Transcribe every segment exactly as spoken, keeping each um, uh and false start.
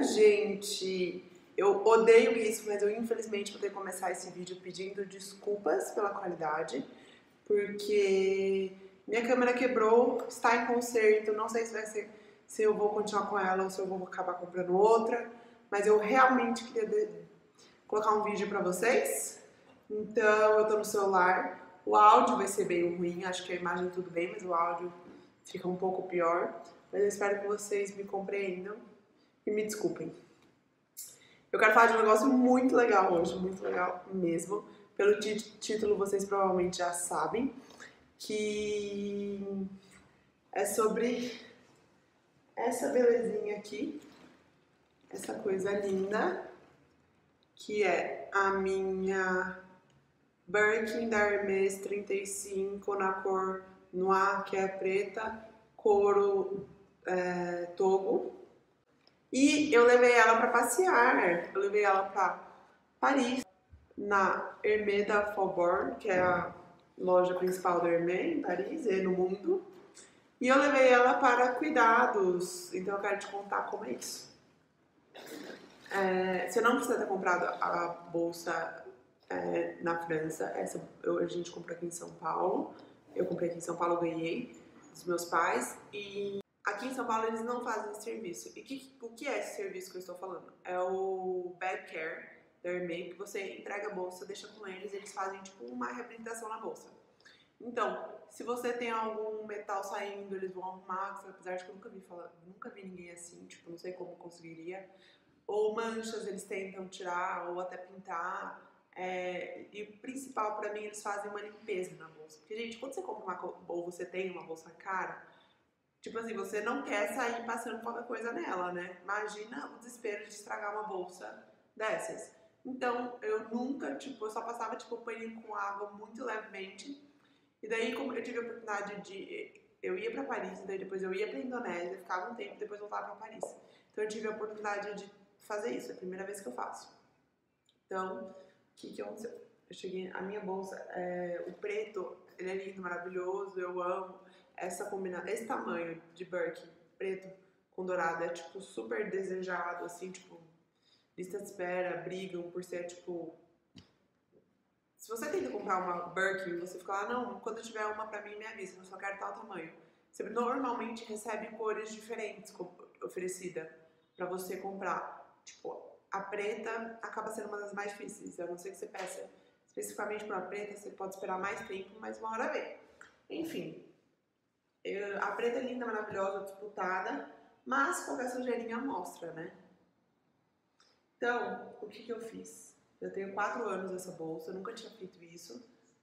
gente, eu odeio isso, mas eu infelizmente vou ter que começar esse vídeo pedindo desculpas pela qualidade, porque minha câmera quebrou, está em conserto, não sei se vai ser, se eu vou continuar com ela ou se eu vou acabar comprando outra, mas eu realmente queria de, colocar um vídeo pra vocês. Então eu tô no celular, o áudio vai ser bem ruim, acho que a imagem tudo bem, mas o áudio fica um pouco pior, mas eu espero que vocês me compreendam e me desculpem. Eu quero falar de um negócio muito legal hoje, muito legal mesmo. Pelo título vocês provavelmente já sabem, que é sobre essa belezinha aqui, essa coisa linda, que é a minha Birkin da Hermès trinta e cinco na cor noir, que é preta, couro é, togo. E eu levei ela para passear, eu levei ela para Paris, na Hermès da Faubourg, que é a loja principal da Hermès em Paris e no mundo. E eu levei ela para cuidados, então eu quero te contar como é isso. É, você não precisa ter comprado a bolsa é, na França, essa eu, a gente comprou aqui em São Paulo. Eu comprei aqui em São Paulo, ganhei dos meus pais. E aqui em São Paulo eles não fazem esse serviço. E que, o que é esse serviço que eu estou falando? É o Bag Care da Hermès, que você entrega a bolsa, deixa com eles, eles fazem tipo uma reabilitação na bolsa. Então, se você tem algum metal saindo, eles vão arrumar, apesar de que eu nunca vi falar, nunca vi ninguém assim, tipo, não sei como conseguiria. Ou manchas eles tentam tirar, ou até pintar. É, e o principal pra mim, eles fazem uma limpeza na bolsa. Porque, gente, quando você compra uma ou você tem uma bolsa cara, tipo assim, você não quer sair passando qualquer coisa nela, né? Imagina o desespero de estragar uma bolsa dessas. Então, eu nunca, tipo, eu só passava, tipo, paninho com água muito levemente. E daí, como eu tive a oportunidade de... Eu ia pra Paris, e daí depois eu ia pra Indonésia, ficava um tempo, depois voltava pra Paris. Então, eu tive a oportunidade de fazer isso, é a primeira vez que eu faço. Então, o que que aconteceu? Eu cheguei, a minha bolsa, é, o preto, ele é lindo, maravilhoso, eu amo. Essa combinação, esse tamanho de Birkin, preto com dourado, é, tipo, super desejado, assim, tipo, lista de espera, brigam por ser, tipo... Se você tenta comprar uma Birkin, você fica lá, não, quando eu tiver uma pra mim, me avisa, eu só quero tal tamanho. Você normalmente recebe cores diferentes oferecida pra você comprar. Tipo, a preta acaba sendo uma das mais difíceis, a não ser que você peça especificamente para a preta, você pode esperar mais tempo, mas uma hora vem. Enfim, eu, a preta é linda, maravilhosa, disputada, mas qualquer sujeirinha mostra, né? Então, o que que eu fiz? Eu tenho quatro anos essa bolsa, eu nunca tinha feito isso.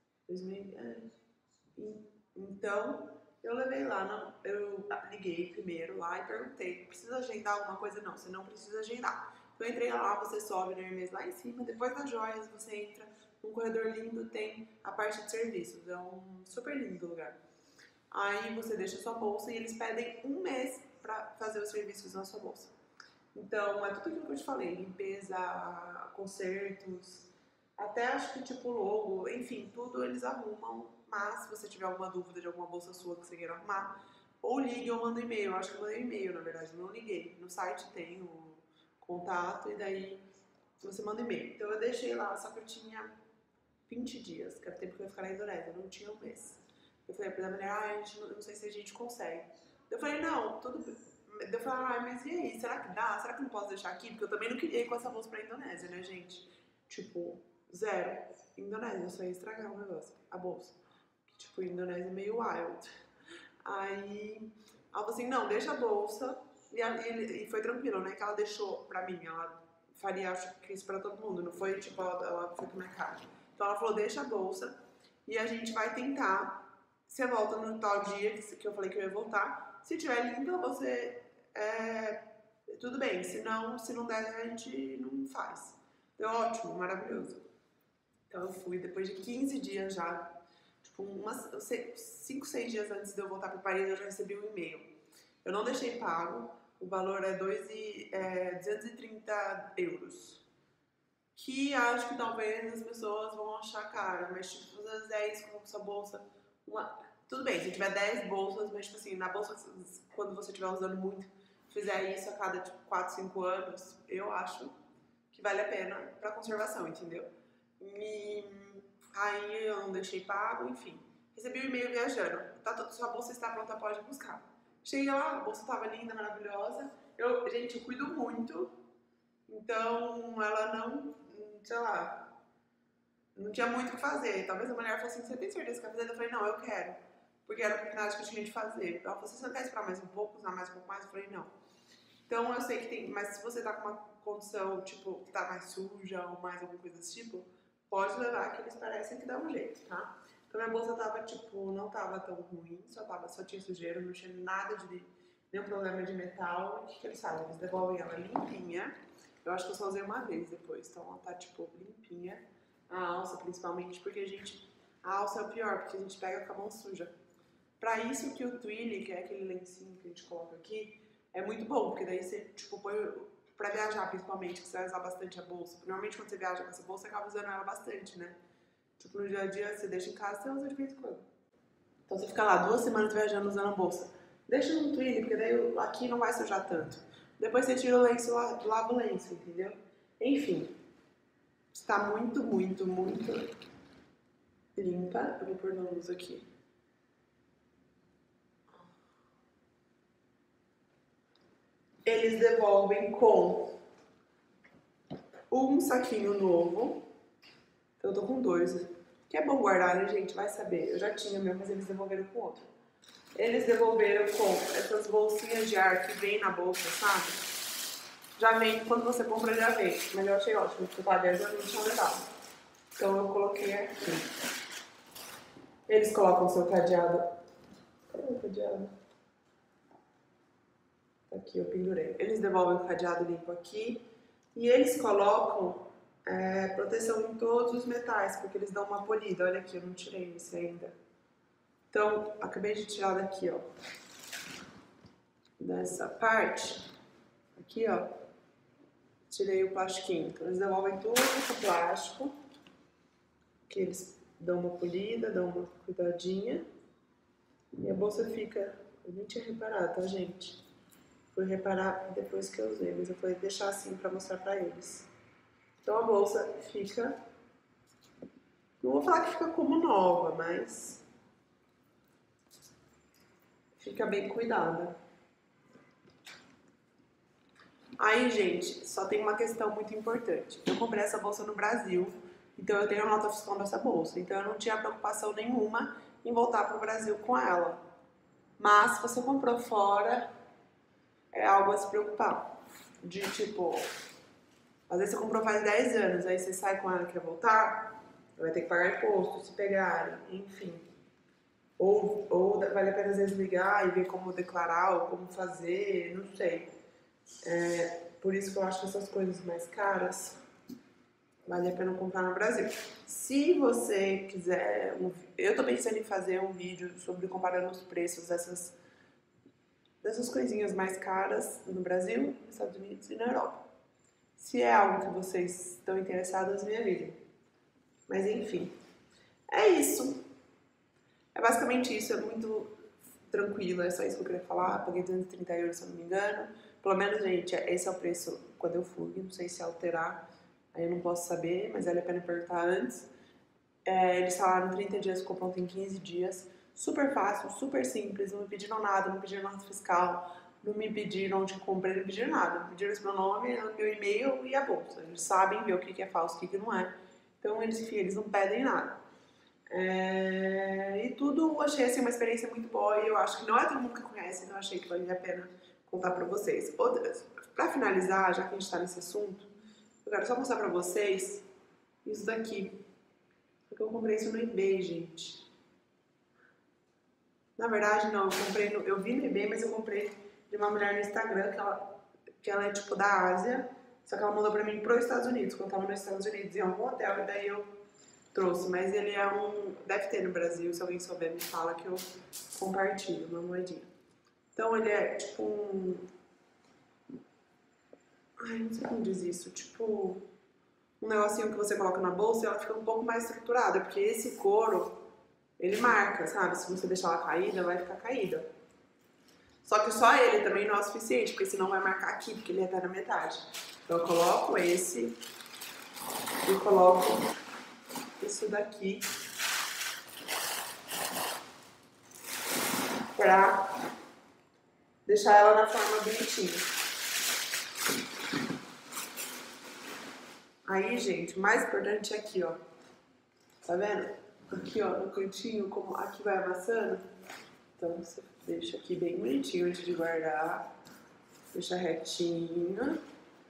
Então, eu levei lá, não, eu liguei primeiro lá e perguntei, precisa agendar alguma coisa? Não, você não precisa agendar. Então eu entrei lá, você sobe na Hermès lá em cima, depois das joias você entra num corredor lindo, tem a parte de serviços, é um super lindo lugar. Aí você deixa a sua bolsa e eles pedem um mês pra fazer os serviços na sua bolsa. Então é tudo aquilo que eu te falei, limpeza, consertos, até acho que tipo logo, enfim, tudo eles arrumam. Mas se você tiver alguma dúvida de alguma bolsa sua que você queira arrumar, ou ligue ou manda e-mail. Eu acho que eu mandei e-mail, na verdade, não liguei. No site tem o contato e daí você manda e-mail. Então eu deixei lá, só que eu tinha vinte dias, que era o tempo que eu ia ficar na Indonésia, eu não tinha um mês. Eu falei pra mulher, ah, a gente não, não sei se a gente consegue. Eu falei, não, tudo bem. Eu falei, ah, mas e aí, será que dá? Será que eu não posso deixar aqui? Porque eu também não queria ir com essa bolsa pra Indonésia, né, gente? Tipo, zero. Indonésia, eu só ia estragar o negócio, a bolsa. Tipo, Indonésia é meio wild. Aí, ela falou assim, não, deixa a bolsa. E, a, e, e foi tranquilo, né? Que ela deixou pra mim. Ela faria, acho que isso pra todo mundo. Não foi, tipo, ela, ela foi com minha cara. Então ela falou, deixa a bolsa. E a gente vai tentar. Você volta no tal dia que, que eu falei que eu ia voltar. Se tiver limpa, você... É, tudo bem. Se não, se não der, a gente não faz. Então, ótimo, maravilhoso. Então eu fui depois de quinze dias já. Tipo, umas, cinco, seis dias antes de eu voltar para Paris, eu já recebi um e-mail. Eu não deixei pago, o valor é, é duzentos e trinta euros. Que acho que talvez as pessoas vão achar caro, mas tipo, fazer dez com essa bolsa. Uma... Tudo bem, se tiver dez bolsas, mas tipo assim, na bolsa, quando você estiver usando muito, fizer isso a cada tipo, quatro, cinco anos, eu acho que vale a pena pra conservação, entendeu? E aí eu não deixei pago, enfim. Recebi um e-mail viajando. Tá, sua bolsa está pronta, pode buscar. Cheguei lá, a bolsa tava linda, maravilhosa. Eu, gente, eu cuido muito. Então, ela não, sei lá, não tinha muito o que fazer. Talvez a mulher falasse assim, você tem certeza que vai fazer? Eu falei, não, eu quero. Porque era a oportunidade que eu tinha de fazer. Ela falou, você não quer esperar mais um pouco, usar mais um pouco mais? Eu falei, não. Então, eu sei que tem, mas se você tá com uma condição, tipo, que tá mais suja ou mais alguma coisa desse tipo, pode levar que eles parecem que dá um jeito, tá? Então, minha bolsa tava, tipo, não tava tão ruim, só, tava, só tinha sujeira, não tinha nada de, nenhum problema de metal. O que, que eles fazem? Eles devolvem ela limpinha. Eu acho que eu só usei uma vez depois, então ela tá, tipo, limpinha. A alça, principalmente, porque a gente, a alça é o pior, porque a gente pega com a mão suja. Pra isso que o twilly, que é aquele lencinho que a gente coloca aqui, é muito bom, porque daí você, tipo, põe pra viajar, principalmente, que você vai usar bastante a bolsa. Normalmente, quando você viaja com essa bolsa, você acaba usando ela bastante, né? Tipo, no dia a dia, você deixa em casa, você usa de vez em quando. Então, você fica lá duas semanas viajando usando a bolsa. Deixa no twilly, porque daí aqui não vai sujar tanto. Depois você tira o lenço, lava o lenço, entendeu? Enfim, está muito, muito, muito limpa. Eu vou pôr na luz aqui. Eles devolvem com um saquinho novo. Eu tô com dois. Que é bom guardar, né, gente? Vai saber. Eu já tinha meu, mas eles devolveram com outro. Eles devolveram com essas bolsinhas de ar que vem na bolsa, sabe? Já vem, quando você compra, já vem. Mas eu achei ótimo, porque eu tava viajando e não tinha levado. Então eu coloquei aqui. Eles colocam o seu cadeado. Cadê o cadeado? Aqui, eu pendurei. Eles devolvem o cadeado limpo aqui. E eles colocam é, proteção em todos os metais, porque eles dão uma polida. Olha aqui, eu não tirei esse ainda. Então, acabei de tirar daqui, ó. Dessa parte. Aqui, ó. Tirei o plastiquinho. Então, eles devolvem tudo com plástico. Que eles dão uma polida, dão uma cuidadinha. E a bolsa fica... Eu nem tinha reparado, tá, gente? Fui reparar depois que eu usei, mas eu vou deixar assim pra mostrar pra eles. Então a bolsa fica... Não vou falar que fica como nova, mas... Fica bem cuidada. Aí, gente, só tem uma questão muito importante. Eu comprei essa bolsa no Brasil, então eu tenho a nota fiscal dessa bolsa. Então eu não tinha preocupação nenhuma em voltar pro Brasil com ela. Mas se você comprou fora, é algo a se preocupar. De tipo, às vezes você comprou faz dez anos, aí você sai com ela e quer voltar, vai ter que pagar imposto, se pegarem, enfim. Ou, ou vale a pena às vezes ligar e ver como declarar ou como fazer, não sei. É, por isso que eu acho que essas coisas mais caras vale a pena comprar no Brasil. Se você quiser, um, eu tô pensando em fazer um vídeo sobre comparando os preços dessas, dessas coisinhas mais caras no Brasil, nos Estados Unidos e na Europa. Se é algo que vocês estão interessados, me avisem. Mas enfim, é isso. É basicamente isso, é muito tranquilo, é só isso que eu queria falar. Paguei duzentos e trinta euros, se eu não me engano. Pelo menos, gente, esse é o preço quando eu fui, não sei se alterar, aí eu não posso saber, mas vale a pena perguntar antes. É, eles falaram trinta dias, ficou pronto em quinze dias. Super fácil, super simples, não me pediram nada, não me pediram nota fiscal, não me pediram onde comprei, não me pediram nada. Me pediram esse meu nome, meu e-mail e a bolsa. Eles sabem ver o que é falso, o que não é. Então, eles, enfim, eles não pedem nada. É, e tudo eu achei assim, uma experiência muito boa e eu acho que não é todo mundo que conhece, então eu achei que valia a pena contar pra vocês. Outra, pra finalizar, já que a gente tá nesse assunto, eu quero só mostrar pra vocês isso daqui. Porque eu comprei isso no eBay, gente. Na verdade, não, eu comprei no, eu vi no eBay, mas eu comprei de uma mulher no Instagram, que ela, que ela é tipo da Ásia, só que ela mandou pra mim pros Estados Unidos, quando eu tava nos Estados Unidos, em algum hotel, e daí eu trouxe, mas ele é um... Deve ter no Brasil, se alguém souber me fala que eu compartilho, uma moedinha. Então ele é tipo um... Ai, não sei como diz isso, tipo... Um negocinho que você coloca na bolsa e ela fica um pouco mais estruturada, porque esse couro, ele marca, sabe? Se você deixar ela caída, vai ficar caída. Só que só ele também não é o suficiente, porque senão vai marcar aqui, porque ele até na metade. Então eu coloco esse e coloco isso daqui pra deixar ela na forma bonitinha. Aí, gente, o mais importante é aqui, ó. Tá vendo? Aqui, ó, no cantinho, como aqui vai amassando. Então, você deixa aqui bem bonitinho antes de guardar. Deixa retinho.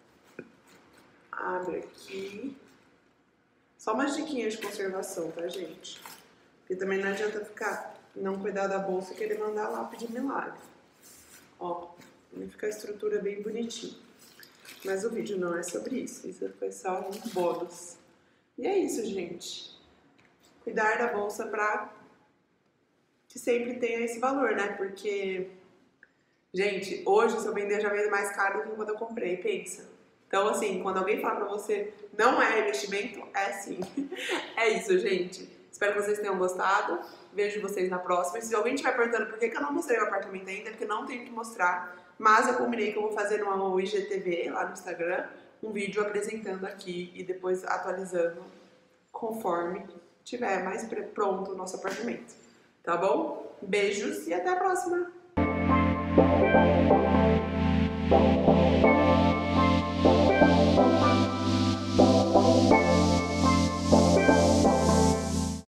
Abre aqui. Só umas diquinhas de conservação, tá, gente? Porque também não adianta ficar, não cuidar da bolsa e querer mandar lá pedir milagre. Ó, vai ficar a estrutura bem bonitinha. Mas o vídeo não é sobre isso. Isso foi só um bônus. E é isso, gente. Cuidar da bolsa pra que sempre tenha esse valor, né? Porque, gente, hoje se eu vender já vendo mais caro do que quando eu comprei, pensa. Então, assim, quando alguém fala pra você não é investimento, é sim. É isso, gente. Espero que vocês tenham gostado. Vejo vocês na próxima. E se alguém estiver perguntando por que eu não mostrei o apartamento ainda, é porque não tenho que mostrar. Mas eu combinei que eu vou fazer no I G T V, lá no Instagram, um vídeo apresentando aqui e depois atualizando conforme tiver mais pronto o nosso apartamento. Tá bom? Beijos e até a próxima!